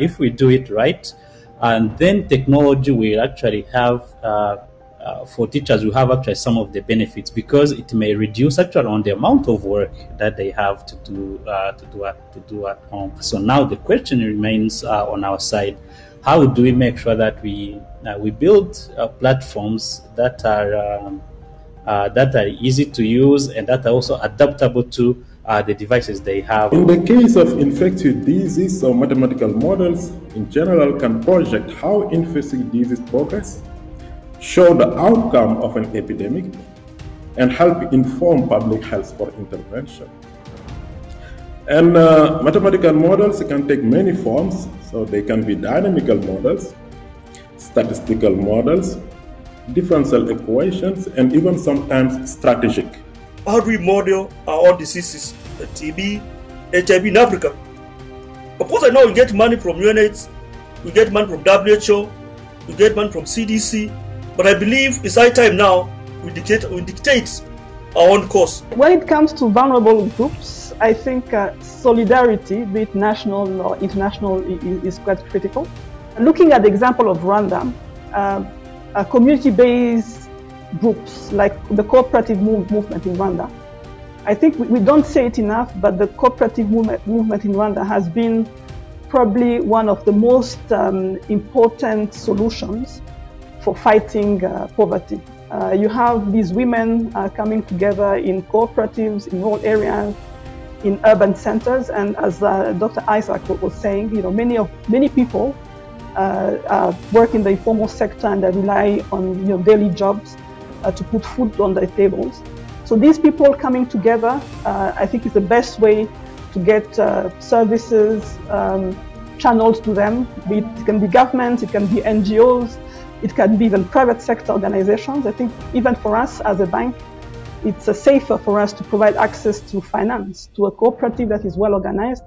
If we do it right, and then technology will actually have, for teachers, we have actually some of the benefits, because it may reduce actually on the amount of work that they have to do at home. So now the question remains on our side: how do we make sure that we build platforms that are easy to use and that are also adaptable to the devices they have. In the case of infectious disease, so mathematical models in general can project how infectious disease progress, show the outcome of an epidemic, and help inform public health for intervention. And mathematical models can take many forms, so they can be dynamical models, statistical models, differential equations, and even sometimes strategic. How do we model our own diseases, TB, HIV in Africa? Of course, I know we get money from UNAIDS, we get money from WHO, we get money from CDC, but I believe it's high time now we dictate our own course. When it comes to vulnerable groups, I think solidarity, be it national or international, is quite critical. Looking at the example of Rwanda, community-based groups like the cooperative movement in Rwanda, I think we don't say it enough, but the cooperative movement in Rwanda has been probably one of the most important solutions for fighting poverty. You have these women coming together in cooperatives in rural areas, in urban centers, and as Dr. Isaac was saying, many people work in the informal sector and they rely on daily jobs to put food on their tables. So these people coming together, I think, is the best way to get services channeled to them. It can be governments, it can be NGOs, it can be even private sector organizations. I think even for us as a bank, it's safer for us to provide access to finance to a cooperative that is well organized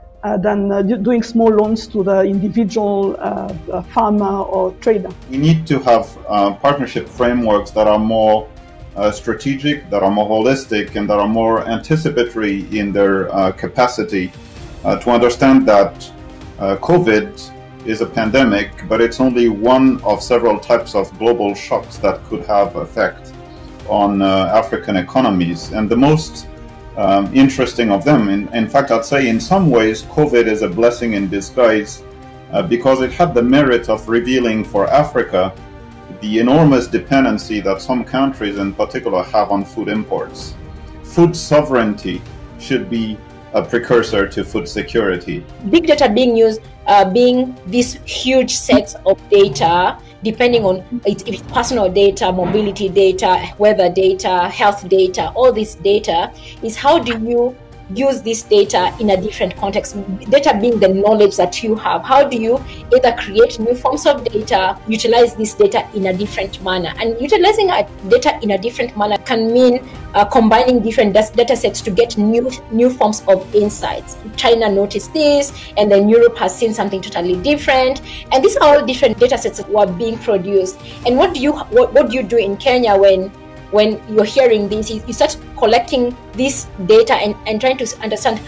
than doing small loans to the individual farmer or trader. We need to have partnership frameworks that are more strategic, that are more holistic, and that are more anticipatory in their capacity to understand that COVID is a pandemic, but it's only one of several types of global shocks that could have effect on African economies. And the most interesting of them, in fact, I'd say in some ways, COVID is a blessing in disguise because it had the merit of revealing for Africa the enormous dependency that some countries in particular have on food imports. Food sovereignty should be a precursor to food security. Big data being used, being these huge sets of data, depending on if it's personal data, mobility data, weather data, health data, all this data, is how do you use this data in a different context? Data being the knowledge that you have. How do you either create new forms of data, utilize this data in a different manner? And utilizing data in a different manner can mean combining different data sets to get new forms of insights. China noticed this, and then Europe has seen something totally different. And these are all different data sets that were being produced. And what do you do in Kenya when you're hearing this? You start collecting this data and trying to understand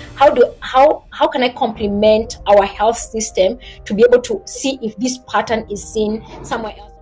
how can I complement our health system to be able to see if this pattern is seen somewhere else.